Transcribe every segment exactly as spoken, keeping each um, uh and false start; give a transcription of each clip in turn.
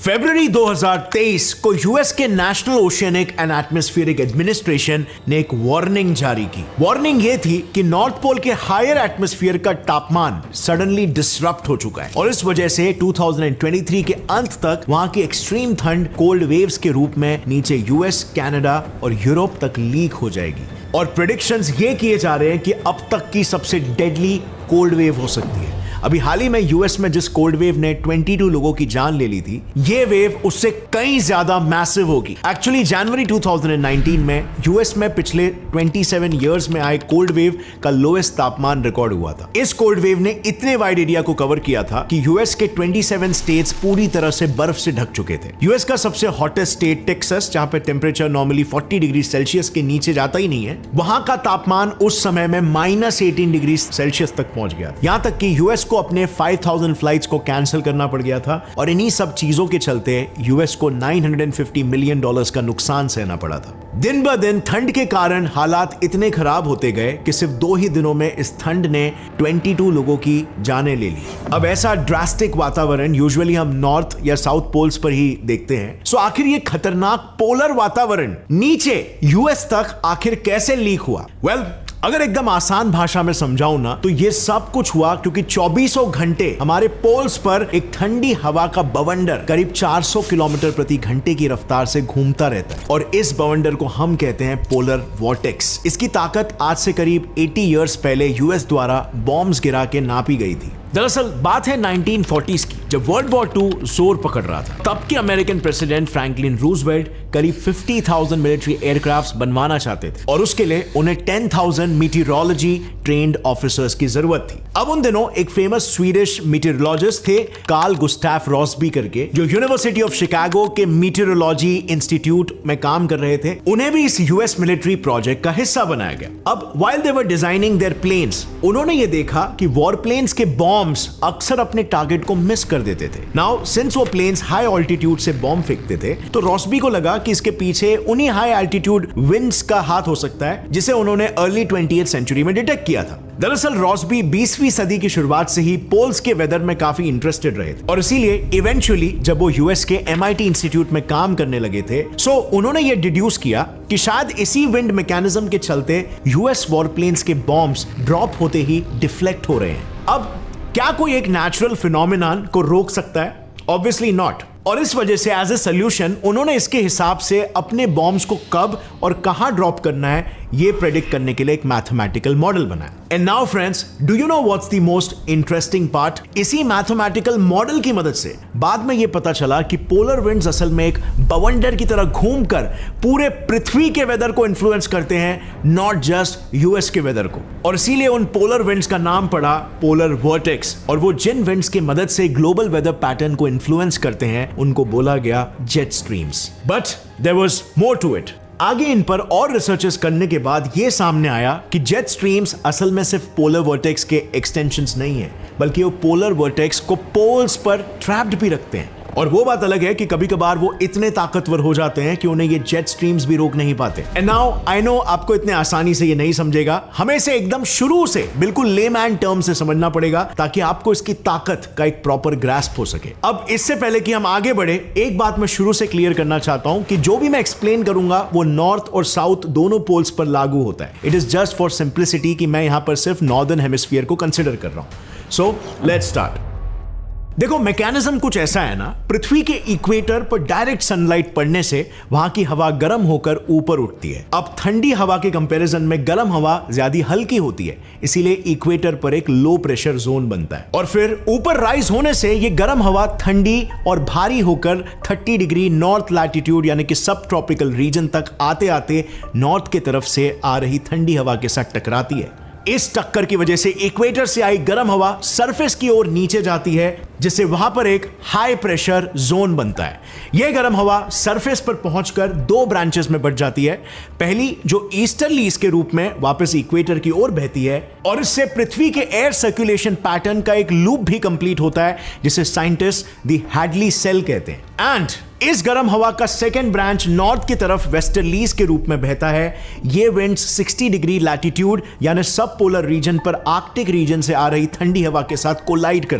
फरवरी दो हज़ार तेईस को यूएस के National Oceanic and Atmospheric Administration ने एक वार्निंग जारी की। वार्निंग ये थी कि नॉर्थ पोल के हायर एटमॉस्फेयर का तापमान सडनली डिसरप्ट हो चुका है और इस वजह से दो हज़ार तेईस के अंत तक वहां की एक्सट्रीम ठंड कोल्ड वेव्स के रूप में नीचे यूएस, कनाडा और यूरोप तक लीक हो जाएगी। और प्रेडिक्शंस ये किए जा रहे हैं कि अब तक की सबसे डेडली कोल्ड वेव हो सकती है। अभी हाल ही में यूएस में जिस कोल्ड वेव ने बाईस लोगों की जान ले ली थी, ये वेव उससे कई ज्यादा मैसिव होगी। एक्चुअली जनवरी दो हज़ार उन्नीस में यूएस में पिछले सत्ताईस इयर्स में आए कोल्ड वेव का लोएस्ट तापमान रिकॉर्ड हुआ था। इस कोल्ड वेव ने इतने वाइड एरिया को कवर किया था कि यूएस के सत्ताईस स्टेट्स पूरी तरह से बर्फ से ढक चुके थे। यूएस का सबसे हॉटेस्ट स्टेट टेक्सास, जहां पे टेम्परेचर नॉर्मली चालीस डिग्री सेल्सियस के नीचे जाता ही नहीं है, वहां का तापमान उस समय में माइनस अठारह डिग्री सेल्सियस तक पहुंच गया। यहां तक कि यूएस को अपने पाँच हज़ार फ्लाइट्स को कैंसिल करना पड़ गया था और इन्हीं सब चीजों के चलते यूएस को नौ सौ पचास मिलियन डॉलर्स का नुकसान सहना पड़ा था। दिन ब दिन ठंड के कारण हालात इतने खराब होते गए कि सिर्फ दो ही दिनों में इस ठंड ने बाईस लोगों की जानें ले ली। अब ऐसा ड्रास्टिक वातावरण यूजुअली हम नॉर्थ या साउथ पोल्स पर ही देखते हैं। सो आखिर ये खतरनाक पोलर वातावरण नीचे यूएस तक आखिर कैसे लीक हुआ? वेल well, अगर एकदम आसान भाषा में समझाऊं ना, तो ये सब कुछ हुआ क्योंकि चौबीसों घंटे हमारे पोल्स पर एक ठंडी हवा का बवंडर करीब चार सौ किलोमीटर प्रति घंटे की रफ्तार से घूमता रहता है और इस बवंडर को हम कहते हैं पोलर वॉर्टेक्स। इसकी ताकत आज से करीब अस्सी इयर्स पहले यूएस द्वारा बॉम्ब्स गिरा के नापी गई थी। दरअसल बात है नाइनटीन फोर्टीज़ की, जब वर्ल्ड वॉर टू जोर पकड़ रहा था। तब के अमेरिकन प्रेसिडेंट फ्रैंकलिन रूजवेल्ट करीब पचास हज़ार मिलिट्री एयरक्राफ्ट्स बनवाना चाहते थे और उसके लिए उन्हें दस हज़ार मीटीरोलॉजी ट्रेन्ड ऑफिसर्स की जरूरत थी। अब उन दिनों एक फेमस स्वीडिश मीटीरोलॉजिस्ट थे कार्ल गुस्ताफ रॉसबी करके, जो यूनिवर्सिटी ऑफ शिकागो के मीटीरोलॉजी इंस्टीट्यूट में काम कर रहे थे। उन्हें भी इस यूएस मिलिट्री प्रोजेक्ट का हिस्सा बनाया गया। अब while they were designing their planes, उन्होंने ये देखा कि वॉर प्लेन्स के बॉम्ब अक्सर अपने टारगेट को मिस कर देते थे। नाउ सिंस वो प्लेन्स हाई ऑल्टीट्यूड से बॉम्ब फेंकते थे, तो रॉसबी को लगा कि इसके पीछे उन्हीं हाई एल्टीट्यूड विंड्स का हाथ हो सकता है, जिसे उन्होंने अर्ली ट्वेंटिएथ सेंचुरी में डिटेक्ट किया था। दरअसल रॉसबी बीसवीं सदी की शुरुआत से ही पोल्स के वेदर में काफी इंटरेस्टेड रहे थे और इसीलिए इवेंचुअली जब वो यूएस के एमआईटी इंस्टीट्यूट में काम करने लगे थे, सो उन्होंने ये डिड्यूस किया कि शायद इसी विंड मैकेनिज्म के चलते यूएस वॉर प्लेन्स के बॉम्ब्स ड्रॉप होते ही डिफ्लेक्ट हो रहे हैं। अब क्या कोई एक नेचुरल फिनोमिनन को रोक सकता है? Obviously not. और इस वजह से एज ए सोल्यूशन उन्होंने इसके हिसाब से अपने बॉम्ब्स को कब और कहां ड्रॉप करना है ये प्रेडिक्ट करने के लिए एक मैथमेटिकल मॉडल बनाया। And now friends, do you know what's the most interesting part? इसी मैथमेटिकल मॉडल की मदद से बाद में ये पता चला कि पोलर विंड्स असल में एक बवंडर की तरह घूमकर पूरे पृथ्वी के वेदर को इन्फ्लुएंस करते हैं, नॉट जस्ट यूएस के वेदर को। और इसीलिए उन पोलर विंड्स का नाम पड़ा पोलर वॉर्टेक्स। और वो जिन विंड्स की मदद से ग्लोबल वेदर पैटर्न को इन्फ्लुएंस करते हैं उनको बोला गया jet streams. But there was more to it. आगे इन पर और रिसर्चेस करने के बाद यह सामने आया कि जेट स्ट्रीम्स असल में सिर्फ पोलर वर्टेक्स के एक्सटेंशंस नहीं है, बल्कि वो पोलर वर्टेक्स को पोल्स पर ट्रैप्ड भी रखते हैं। और वो बात अलग है कि कभी कभार वो इतने ताकतवर हो जाते हैं कि उन्हें ये जेट स्ट्रीम्स भी रोक नहीं पाते। एंड नाउ आई नो आपको इतने आसानी से ये नहीं समझेगा, हमें इसे एकदम शुरू से बिल्कुल लेमैन टर्म से समझना पड़ेगा ताकि आपको इसकी ताकत का एक प्रॉपर ग्रास्प हो सके। अब इससे पहले कि हम आगे बढ़े, एक बात मैं शुरू से क्लियर करना चाहता हूं कि जो भी मैं एक्सप्लेन करूंगा वो नॉर्थ और साउथ दोनों पोल्स पर लागू होता है। It is just for simplicity कि मैं यहां पर सिर्फ नॉर्दर्न हेमिस्फीयर को कंसिडर कर रहा हूं। So let's start. देखो, मैकेनिज्म कुछ ऐसा है ना, पृथ्वी के इक्वेटर पर डायरेक्ट सनलाइट पड़ने से वहां की हवा गर्म होकर ऊपर उठती है। अब ठंडी हवा के कंपैरिजन में गर्म हवा ज्यादा हल्की होती है, इसीलिए इक्वेटर पर एक लो प्रेशर जोन बनता है और फिर ऊपर राइज होने से ये गर्म हवा ठंडी और भारी होकर तीस डिग्री नॉर्थ लैटिट्यूड यानी कि सब ट्रॉपिकल रीजन तक आते आते नॉर्थ की तरफ से आ रही ठंडी हवा के साथ टकराती है। इस टक्कर की वजह से इक्वेटर से आई गर्म हवा सरफेस की ओर नीचे जाती है, जिससे वहां पर एक हाई प्रेशर जोन बनता है। यह गर्म हवा सरफेस पर पहुंचकर दो ब्रांचेस में बढ़ जाती है। पहली जो ईस्टर्ली इसके रूप में वापस इक्वेटर की ओर बहती है और इससे पृथ्वी के एयर सर्कुलेशन पैटर्न का एक लूप भी कंप्लीट होता है, जिसे साइंटिस्ट द हैडली सेल कहते हैं। एंड इस गर्म हवा का सेकेंड ब्रांच नॉर्थ की तरफ वेस्टर्लीज के रूप में बहता है। ये विंड्स साठ डिग्री लैटिट्यूड यानी सब पोलर रीजन पर आर्कटिक रीजन से आ रही ठंडी हवा के साथ कोलाइड करती है।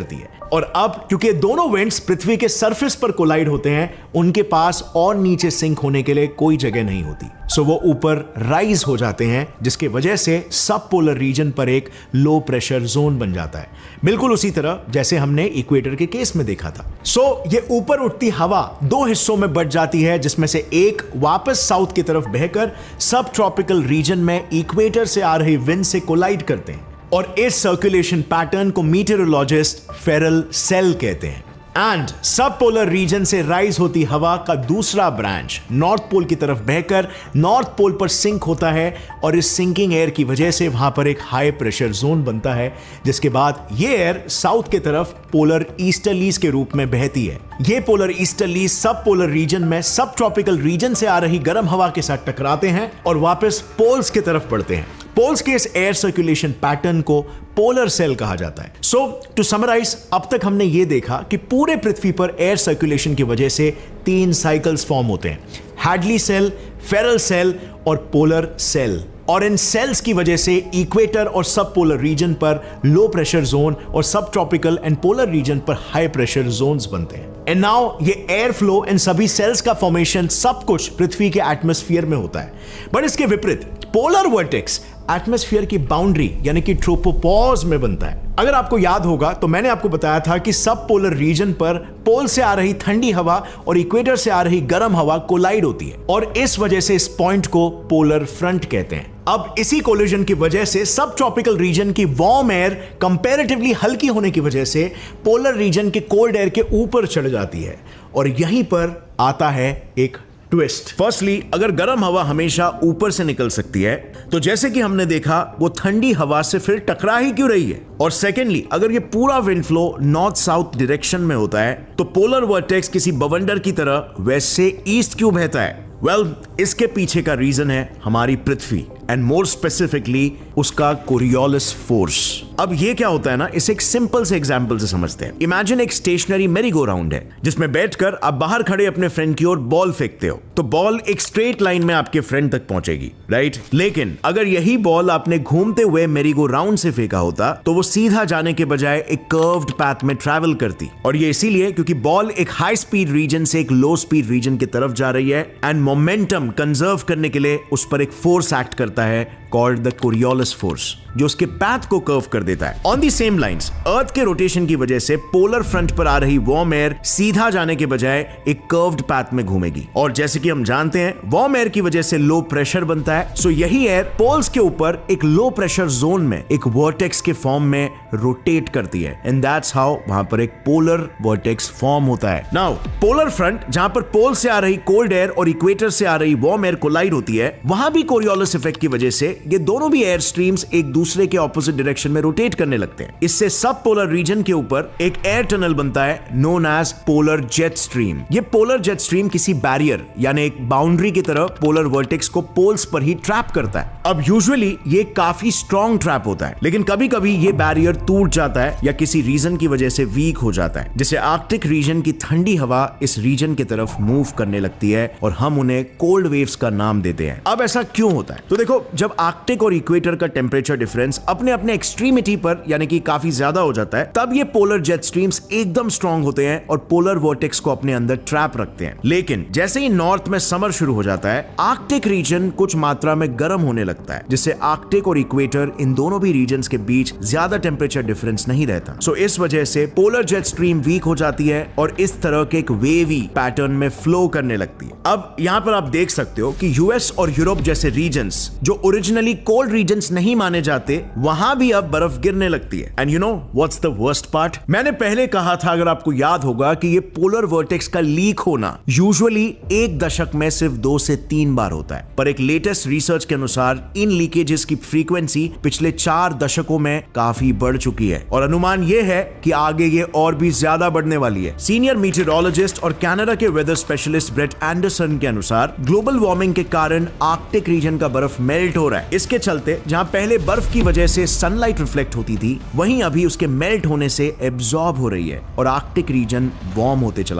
और अब क्योंकि दोनों विंड्स पृथ्वी के सरफेस पर कोलाइड होते हैं, उनके पास और नीचे सिंक होने के लिए कोई जगह नहीं होती, सो वो ऊपर राइज हो जाते हैं, जिसके वजह से सब पोलर रीजन पर एक लो प्रेशर जोन बन जाता है, बिल्कुल उसी तरह जैसे हमने इक्वेटर के केस में देखा था। सो ये ऊपर उठती हवा दो हिस्सों में बट जाती है, जिसमें से एक वापस साउथ की तरफ बहकर सब ट्रॉपिकल रीजन में इक्वेटर से आ रही विंड से कोलाइड करते हैं, और इस सर्कुलेशन पैटर्न को मीटेरोलॉजिस्ट फेरल सेल कहते हैं। एंड सब पोलर रीजन से राइज होती हवा का दूसरा ब्रांच नॉर्थ पोल की तरफ बहकर नॉर्थ पोल पर सिंक होता है, और इस सिंकिंग एयर की वजह से वहां पर एक हाई प्रेशर जोन बनता है, जिसके बाद ये एयर साउथ की तरफ पोलर ईस्टर्लीज के रूप में बहती है। ये polar easterlies subpolar region में सब ट्रॉपिकल रीजन से आ रही गर्म हवा के साथ टकराते हैं और वापस पोल्स की तरफ बढ़ते हैं। पोल्स के इस एयर सर्कुलेशन पैटर्न को पोलर सेल कहा जाता है। सो टू समराइज, अब तक हमने ये देखा कि पूरे पृथ्वी पर एयर सर्कुलेशन की वजह से तीन साइकिल्स फॉर्म होते हैं, हैडली सेल, फेरल सेल और पोलर सेल, और इन सेल्स की वजह से इक्वेटर और सब पोलर रीजन पर लो प्रेशर जोन और subtropical and polar region पर हाई प्रेशर जोन्स बनते हैं। एंड नाउ ये एयर फ्लो इन सभी सेल्स का फॉर्मेशन सब कुछ पृथ्वी के एटमॉस्फेयर में होता है, बट इसके विपरीत पोलर वर्टेक्स एटमॉस्फेयर की बाउंड्री यानी कि ट्रोपोपॉज में बनता है। अगर आपको याद होगा तो मैंने आपको बताया था कि सब पोलर रीजन पर पोल से आ रही ठंडी हवा और इक्वेटर से आ रही गर्म हवा कोलाइड होती है, और इस वजह से इस पॉइंट को पोलर फ्रंट कहते हैं। अब इसी कोलिजन की वजह से सब ट्रॉपिकल रीजन की वार्म एयर कंपैरेटिवली हल्की होने की वजह से पोलर रीजन के कोल्ड एयर के ऊपर चढ़ जाती है, और यहीं पर आता है एक ट्विस्ट। फर्स्टली, अगर गर्म हवा हमेशा ऊपर से निकल सकती है, तो जैसे कि हमने देखा वो ठंडी हवा से फिर टकरा ही क्यों रही है? और सेकेंडली, अगर ये पूरा wind flow north south direction में होता है, तो पोलर वर्टेक्स किसी बवंडर की तरह वेस्ट से ईस्ट क्यों बहता है? वेल well, इसके पीछे का रीजन है हमारी पृथ्वी, एंड मोर स्पेसिफिकली उसका कोरियोलिस फोर्स। अब ये क्या होता है ना, इसे एक सिंपल से एग्जांपल से समझते हैं। इमेजिन एक स्टेशनरी मेरी गो राउंड है, जिसमें बैठकर आप बाहर खड़े अपने फ्रेंड की ओर बॉल फेंकते हो, तो बॉल एक स्ट्रेट लाइन में आपके फ्रेंड तक पहुंचेगी, राइट? लेकिन अगर यही बॉल आपने घूमते हुए मेरी गो राउंड से फेंका होता, तो वो सीधा जाने के बजाय एक कर्व्ड पैथ में ट्रैवल करती, और ये इसीलिए क्योंकि बॉल एक हाई स्पीड रीजन से एक लो स्पीड रीजन की तरफ जा रही है, एंड मोमेंटम कंजर्व करने के लिए उस पर एक फोर्स एक्ट करता है कॉल्ड द कोरियोलिस फोर्स, जो उसके पैथ को कर्व कर देता है। On the same lines, earth के रोटेशन की वजह से पोलर फ्रंट पर आ रही वार्म एयर सीधा जाने के बजाय एक कर्व्ड पैथ में घूमेगी, और जैसे कि हम जानते हैं वार्म एयर की वजह से लो प्रेशर बनता है, सो यही एयर पोल्स के ऊपर एक लो प्रेशर जोन में एक वर्टेक्स के फॉर्म में रोटेट करती है, एंड दैट्स हाउ वहां पर एक पोलर वर्टेक्स फॉर्म होता है। नाउ पोलर फ्रंट, जहां पर पोल से आ रही कोल्ड एयर और इक्वेटर से आ रही वार्म एयर कोलाइड होती है, वहां भी कोरियोलिस इफेक्ट की वजह से ये दोनों भी एयर स्ट्रीम्स एक दूसरे के ऑपोजिट डायरेक्शन में रोटेट करने लगते हैं। इससे सब पोलर रीजन के ऊपर एक एयर टनल बनता है known as polar jet stream. ये पोलर जेट स्ट्रीम किसी बैरियर यानी एक बाउंड्री की तरह पोलर वर्टेक्स को पोल्स पर ही ट्रैप करता है। अब यूजुअली ये काफी स्ट्रॉन्ग ट्रैप होता है, लेकिन कभी कभी ये बैरियर टूट जाता है या किसी रीजन की वजह से वीक हो जाता है, जैसे आर्कटिक रीजन की ठंडी हवा इस रीजन की तरफ मूव करने लगती है, और हम उन्हें कोल्ड वेव्स का नाम देते हैं। अब ऐसा क्यों होता है? तो देखो, जब आर्कटिक और इक्वेटर का टेम्परेचर डिफरेंस अपने अपने एक्सट्रीमिटी पर यानी कि काफी ज्यादा हो जाता है, तब ये पोलर जेट स्ट्रीम्स एकदम स्ट्रॉन्ग होते हैं और पोलर वर्टेक्स को अपने अंदर ट्रैप रखते हैं। लेकिन जैसे ही नॉर्थ में समर शुरू हो जाता है, आर्कटिक रीजन कुछ मात्रा में गर्म होने लगता है, जिससे आर्कटिक और इक्वेटर इन दोनों भी रीजन्स के बीच ज्यादा टेम्परेचर डिफरेंस नहीं रहता। सो इस वजह से पोलर जेट स्ट्रीम वीक हो जाती है और इस तरह के एक वेवी पैटर्न में फ्लो करने लगती है। अब यहां पर आप देख सकते हो कि यूएस और यूरोप जैसे रीजन्स जो ओरिजिनली कोल्ड रीजन्स नहीं माने जाते, वहां भी अब बर्फ गिरने लगती है। And you know what's the worst part? मैंने पहले कहा था, अगर आपको याद होगा, कि ये पोलर वर्टेक्स का लीक होना यूजुअली एक दशक में सिर्फ दो से तीन बार होता है, पर एक लेटेस्ट रिसर्च के अनुसार इन लीकेजेस की फ्रीक्वेंसी पिछले चार दशकों में काफी बढ़ चुकी है, और अनुमान यह है कि आगे ये और भी ज्यादा बढ़ने वाली है। सीनियर मीटेरोलॉजिस्ट और कनाडा के वेदर स्पेशलिस्ट ब्रेट एंडरसन के अनुसार ग्लोबल वार्मिंग के कारण आर्कटिक रीजन का बर्फ मेल्ट हो रहा है। इसके चलते जहां पहले बर्फ की वजह से सनलाइट रिफ्लेक्ट होती थी, वहीं अभी उसके मेल्ट होने से एब्जॉर्ब हो रही है और आर्कटिक रीजन वार्म होते चला जा रहा है।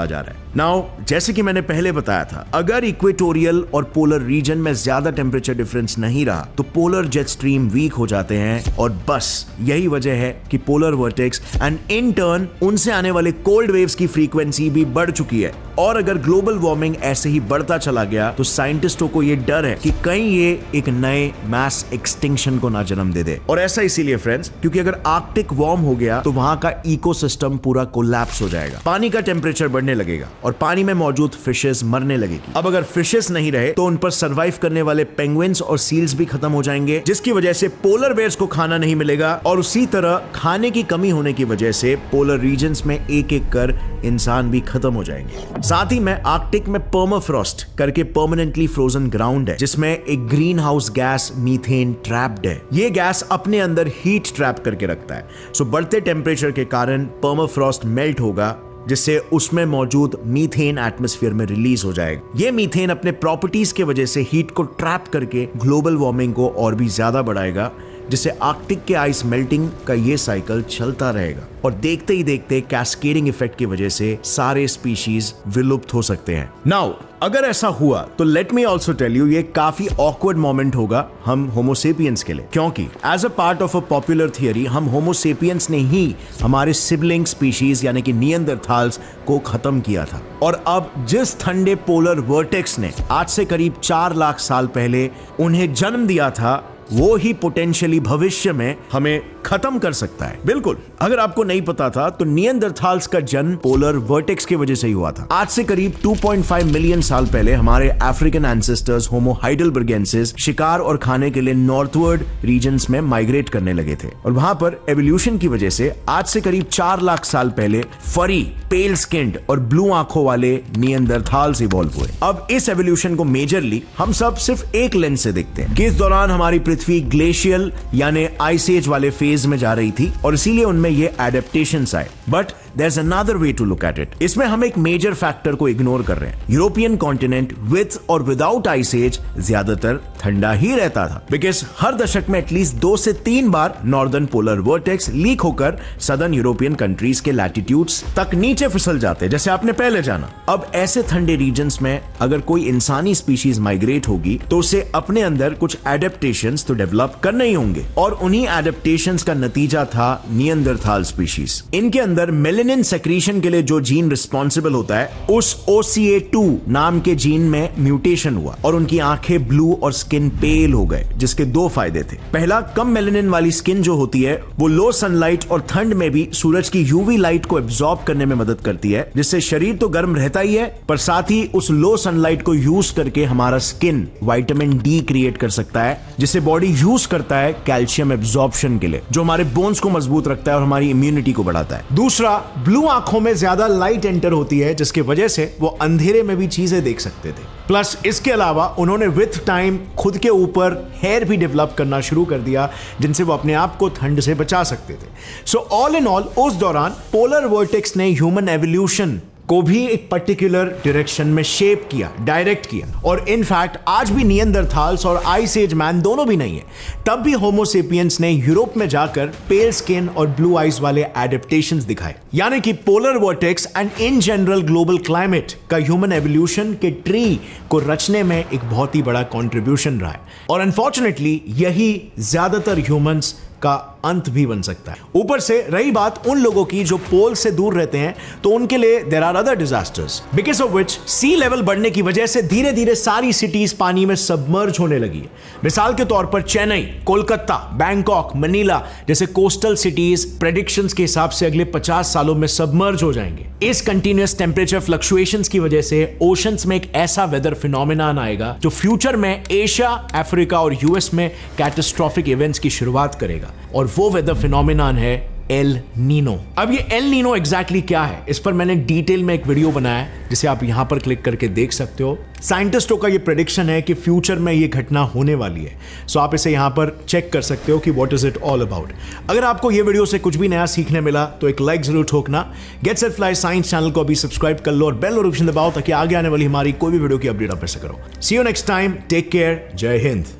नाउ जैसे कि मैंने पहले बताया था, अगर इक्वेटोरियल और पोलर रीजन में ज्यादा टेम्परेचर डिफरेंस नहीं रहा तो पोलर जेट स्ट्रीम वीक हो जाते हैं और बस यही वजह है कि polar vortex and in turn उनसे आने वाले कोल्ड वेव्स की फ्रीक्वेंसी भी बढ़ चुकी है। और अगर ग्लोबल वार्मिंग ऐसे ही बढ़ता चला गया तो साइंटिस्टों को यह डर है कि कहीं ये एक नए मैस एक्सटिंक्शन को ना जन्म दे दे। और ऐसा इसीलिए फ्रेंड्स क्योंकि अगर आर्कटिक वार्म हो गया तो वहां का इकोसिस्टम पूरा कोलैप्स हो जाएगा, पानी का टेम्परेचर बढ़ने लगेगा और पानी में मौजूद फिशेस मरने लगेगी। अब अगर फिशेस नहीं रहे तो उन पर सर्वाइव करने वाले पेंगुइन्स और सील्स भी खत्म हो जाएंगे, जिसकी वजह से पोलर बेयर्स को खाना नहीं मिलेगा और उसी तरह खाने की कमी होने की वजह से पोलर रीजन्स में एक एक कर इंसान भी खत्म हो जाएंगे। साथ ही में आर्कटिक में पर्माफ्रॉस्ट करके परमानेंटली फ्रोजन ग्राउंड है जिसमें एक greenhouse gas methane trapped है। ये गैस अपने अंदर हीट ट्रैप करके रखता है। सो बढ़ते टेम्परेचर के कारण पर्माफ्रॉस्ट मेल्ट होगा जिससे उसमें मौजूद मीथेन एटमॉस्फेयर में रिलीज हो जाएगा। ये मीथेन अपने प्रॉपर्टीज के वजह से हीट को ट्रैप करके ग्लोबल वार्मिंग को और भी ज्यादा बढ़ाएगा, जिससे आर्कटिक के आइस मेल्टिंग का ये साइकिल चलता रहेगा और देखते ही देखते कैस्केडिंग इफेक्ट की वजह से सारे स्पीशीज विलुप्त हो सकते हैं। नाउ अगर ऐसा हुआ तो let me also tell you ये काफी ऑकवर्ड मोमेंट होगा हम होमोसेपियंस के लिए, क्योंकि as a part of a popular theory हम होमोसेपियंस ने ही हमारे सिबलिंग स्पीशीज यानी कि नियंदरथाल्स को खत्म किया था। और अब जिस ठंडे पोलर वर्टेक्स ने आज से करीब चार लाख साल पहले उन्हें जन्म दिया था वो ही पोटेंशियली भविष्य में हमें खत्म कर सकता है। बिल्कुल, अगर आपको नहीं पता था तो नियंदरथाल्स का जन्म पोलर वर्टेक्स की वजह से ही हुआ था। आज से करीब दो पॉइंट पाँच मिलियन साल पहले हमारे अफ्रीकन एंसेस्टर्स होमो हाइडेलबर्गेंसिस शिकार और खाने के लिए नॉर्थवर्ड रीजन्स में माइग्रेट करने लगे थे और वहां पर एवोल्यूशन की वजह से आज से करीब चार लाख साल पहले फरी, पेल स्किन्ड और ब्लू आंखों वाले नियंदरथाल्स इवॉल्व हुए। अब इस एवोल्यूशन को मेजरली हम सब सिर्फ एक लेंस से देखते हैं कि इस दौरान हमारी पृथ्वी ग्लेशियल यानी आइस एज वाले फेज में जा रही थी और इसीलिए उनमें ये एडेप्टेशंस आए। But there's another way to look at it. इसमें हम एक मेजर फैक्टर को इग्नोर कर रहे हैं। यूरोपियन कॉन्टिनेंट विद और विदाउट आइस एज ज्यादातर ठंडा ही रहता था, बिकॉज हर दशक में एटलीस्ट दो से तीन बार नॉर्दर्न पोलर वर्टेक्स लीक होकर सदर्न यूरोपियन कंट्रीज के लैटिट्यूड्स तक नीचे फिसल जाते, जैसे आपने पहले जाना। अब ऐसे ठंडे रीजन्स में अगर कोई इंसानी स्पीशीज माइग्रेट होगी तो उसे अपने अंदर कुछ एडेप्टेशंस तो डेवलप करने ही होंगे और उन्हीं एडेप्टेशंस का नतीजा था नियंदरथाल स्पीशीज। इनके अंदर मेलेनिन सेक्रीशन के लिए जो जीन रिस्पॉन्सिबल होता है उस ओ सी ए टू नाम के जीन में म्यूटेशन हुआ और उनकी आंखें ब्लू और स्किन पेल हो गए, जिसके दो फायदे थे। पहला, कम मेलेनिन वाली स्किन जो होती है वो लो सनलाइट और ठंड में भी सूरज की यूवी लाइट को एब्जॉर्ब करने में मदद करती है, जिससे शरीर तो गर्म रहता ही है पर साथ ही उस लो सनलाइट को यूज करके हमारा स्किन विटामिन डी क्रिएट कर सकता है, जिसे बॉडी यूज करता है कैल्शियम एब्जॉर्प्शन के लिए, जो हमारे बोन्स को मजबूत रखता है और हमारी इम्यूनिटी को बढ़ाता है। दूसरा, ब्लू आंखों में ज्यादा लाइट एंटर होती है, जिसकी वजह से वो अंधेरे में भी चीजें देख सकते थे। प्लस इसके अलावा उन्होंने विथ टाइम खुद के ऊपर हेयर भी डेवलप करना शुरू कर दिया, जिनसे वो अपने आप को ठंड से बचा सकते थे। सो ऑल इन ऑल उस दौरान पोलर वर्टेक्स ने ह्यूमन एवोल्यूशन को भी एक पर्टिकुलर डायरेक्शन में शेप किया, डायरेक्ट किया। और इनफैक्ट आज भी नियंदरथाल्स और आइस एज मैन दोनों भी नहीं है। तब भी होमोसेपियंस ने यूरोप में जाकर पेल स्किन और ब्लू आइज वाले एडेप्टेशंस दिखाए, यानी कि polar vortex and in general global climate का ह्यूमन एवोल्यूशन के ट्री को रचने में एक बहुत ही बड़ा कॉन्ट्रीब्यूशन रहा है। और अनफॉर्चुनेटली यही ज्यादातर ह्यूमंस का अंत भी बन सकता है। ऊपर से रही बात उन लोगों की जो पोल से दूर रहते हैं, तो उनके लिए there are other disasters because of which sea level बढ़ने की वजह से धीरे धीरे सारी सिटीज पानी में सबमर्ज होने लगी है। मिसाल के तौर पर चेन्नई, कोलकाता, बैंकॉक, मनीला जैसे कोस्टल सिटीज प्रेडिक्शंस के हिसाब से अगले पचास सालों में सबमर्ज हो जाएंगे। इस कंटिन्यूअस टेम्परेचर फ्लक्चुएशंस की वजह से ओशंस में एक ऐसा वेदर फिनोमेनन आएगा जो फ्यूचर में एशिया, अफ्रीका और यूएस में कैटास्ट्रोफिक इवेंट्स की शुरुआत करेगा, और वो वेदर फिनोमेनन है एल नीनो। अब ये एल नीनो एग्जैक्टली क्या है, इस पर मैंने डिटेल में एक वीडियो बनाया है जिसे आप यहां पर क्लिक करके देख सकते हो। साइंटिस्टों का ये प्रेडिक्शन है कि फ्यूचर में ये घटना होने वाली है, सो आप इसे यहां पर चेक कर सकते हो कि what is it all about. अगर आपको ये वीडियो से कुछ भी नया सीखने मिला तो एक लाइक जरूर ठोकना। Get set fly science channel को अभी सब्सक्राइब कर लो और बेल नोटिफिकेशन दबाओ ताकि आगे आने वाली हमारी कोई भी वीडियो की अपडेट आप ऐसे करो। See you next time, take care, Jai Hind.